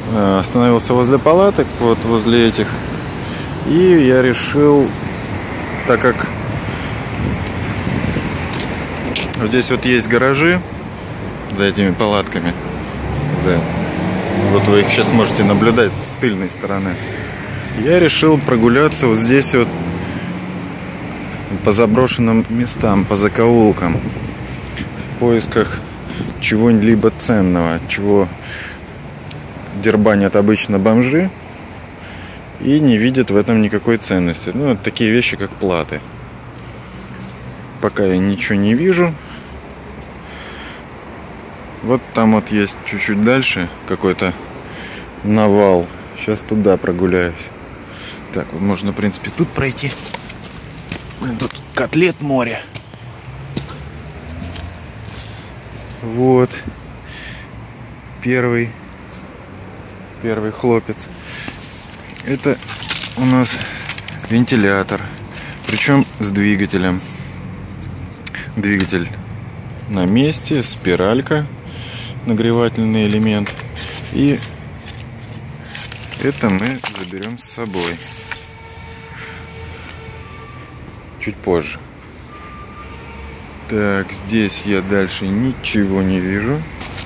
остановился возле палаток, вот возле этих. И я решил, так как вот здесь вот есть гаражи за этими палатками, вот вы их сейчас можете наблюдать с тыльной стороны, я решил прогуляться вот здесь вот по заброшенным местам, по закоулкам, в поисках чего-либо ценного, чего дербанят обычно бомжи и не видят в этом никакой ценности. Ну, вот такие вещи, как платы. Пока я ничего не вижу. Вот там вот есть чуть-чуть дальше какой-то навал. Сейчас туда прогуляюсь. Так, вот можно, в принципе, тут пройти. Тут котлет море. Вот. Первый хлопец. Это у нас вентилятор. Причем с двигателем. Двигатель на месте, спиралька, нагревательный элемент. И это мы заберем с собой чуть позже. Так, здесь я дальше ничего не вижу.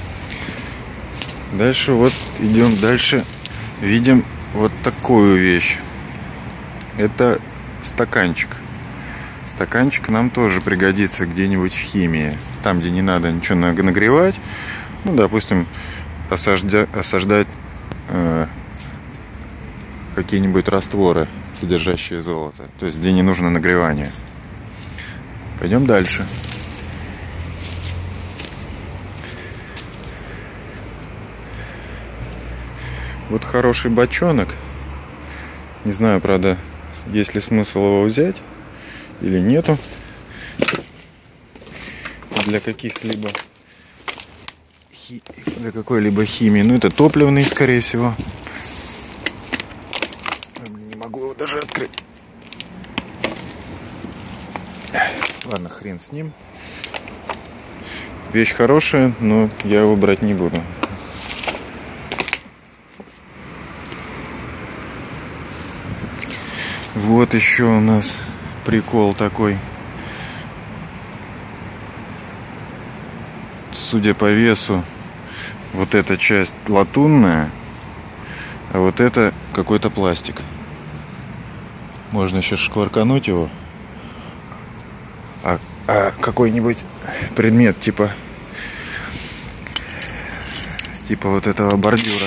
Дальше вот идем дальше. Видим вот такую вещь. Это стаканчик. Стаканчик нам тоже пригодится где-нибудь в химии. Там, где не надо ничего нагревать. Ну, допустим, осаждать какие-нибудь растворы, содержащие золото. То есть, где не нужно нагревание. Пойдем дальше. Вот хороший бочонок. Не знаю, правда, есть ли смысл его взять или нету. Для каких-либо для какой-либо химии. Ну, это топливный, скорее всего. Не могу его даже открыть. Ладно, хрен с ним. Вещь хорошая, но я его брать не буду. Вот еще у нас прикол такой. Судя по весу, вот эта часть латунная, а вот это какой-то пластик. Можно сейчас шкваркануть его. А какой-нибудь предмет типа вот этого бордюра.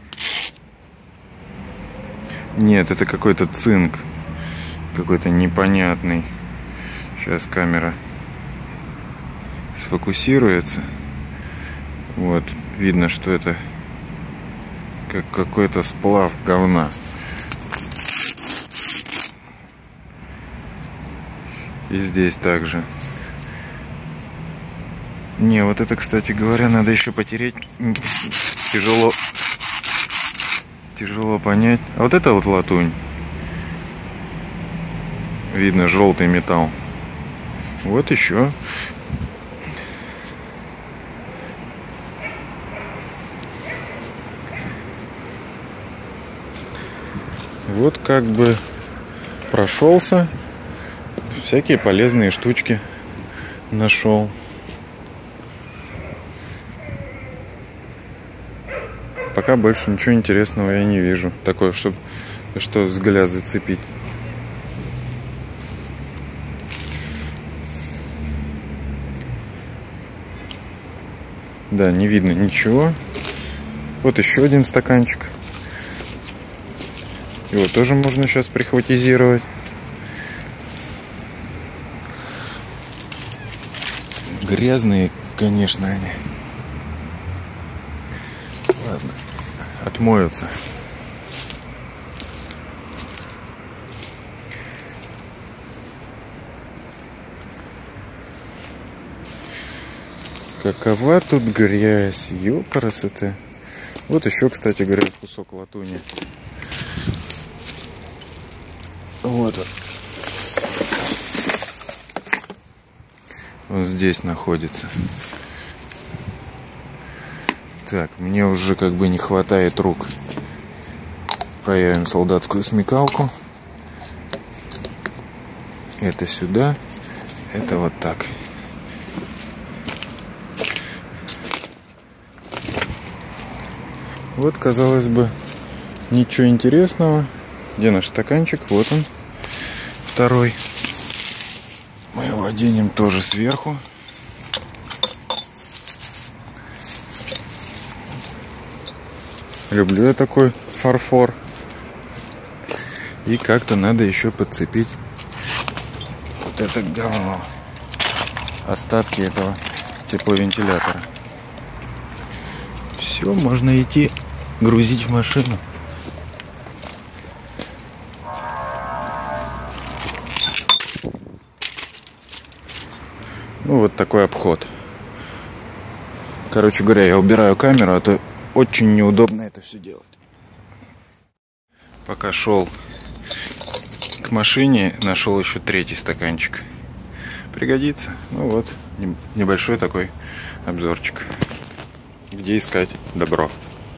Нет, это какой-то цинк. Какой-то непонятный. Сейчас камера сфокусируется. Вот, видно, что это как какой-то сплав говна. И здесь также. Не, вот это, кстати говоря, надо еще потереть. Тяжело понять. А вот это вот латунь. Видно, желтый металл. Вот еще. Вот как бы прошелся. Всякие полезные штучки нашел. Пока больше ничего интересного я не вижу. Такое, чтобы взгляд зацепить. Да, не видно ничего. Вот еще один стаканчик. Его тоже можно сейчас прихватизировать. Грязные, конечно, они. Ладно, отмоются. Какова тут грязь, ёпарасоте. Вот еще, кстати говоря, кусок латуни. Вот он. Он здесь находится. Так, мне уже как бы не хватает рук. Проявим солдатскую смекалку. Это сюда, это вот так. Вот, казалось бы, ничего интересного. Где наш стаканчик? Вот он, второй. Мы его оденем тоже сверху. Люблю я такой фарфор. И как-то надо еще подцепить вот это говно. Остатки этого тепловентилятора. Все, можно идти грузить в машину. Ну, вот такой обход. Короче говоря, я убираю камеру, а то очень неудобно это все делать. Пока шел к машине, нашел еще третий стаканчик. Пригодится. Ну вот, небольшой такой обзорчик. Где искать добро.